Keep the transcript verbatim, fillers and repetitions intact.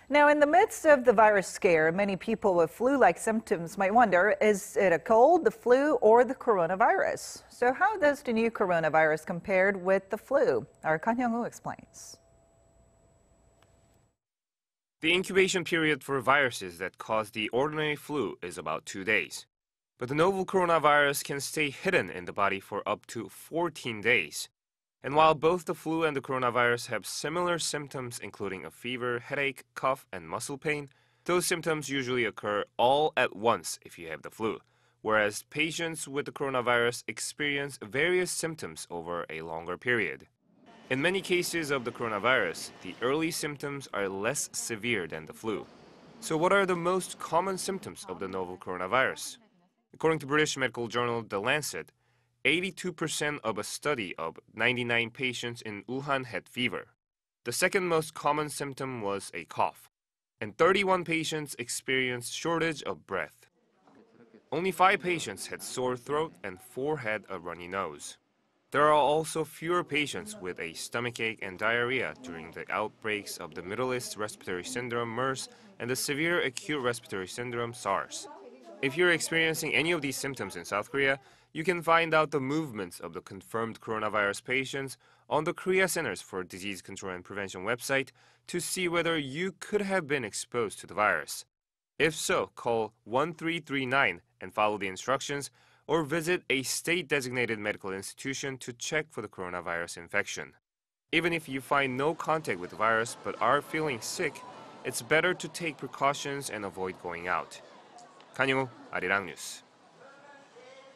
Now, in the midst of the virus scare, many people with flu-like symptoms might wonder, is it a cold, the flu, or the coronavirus? So how does the new coronavirus compare with the flu? Our Kan Hyeong-woo explains. The incubation period for viruses that cause the ordinary flu is about two days. But the novel coronavirus can stay hidden in the body for up to fourteen days. And while both the flu and the coronavirus have similar symptoms, including a fever, headache, cough, and muscle pain, those symptoms usually occur all at once if you have the flu, whereas patients with the coronavirus experience various symptoms over a longer period. In many cases of the coronavirus, the early symptoms are less severe than the flu. So what are the most common symptoms of the novel coronavirus? According to British medical journal The Lancet, eighty-two percent of a study of ninety-nine patients in Wuhan had fever. The second most common symptom was a cough, and thirty-one patients experienced shortage of breath. Only five patients had sore throat and four had a runny nose. There are also fewer patients with a stomachache and diarrhea during the outbreaks of the Middle East Respiratory Syndrome MERS and the Severe Acute Respiratory Syndrome SARS. If you're experiencing any of these symptoms in South Korea, you can find out the movements of the confirmed coronavirus patients on the Korea Centers for Disease Control and Prevention website to see whether you could have been exposed to the virus. If so, call one three three nine and follow the instructions, or visit a state-designated medical institution to check for the coronavirus infection. Even if you find no contact with the virus but are feeling sick, it's better to take precautions and avoid going out. Kan Hyeong-woo, Arirang News.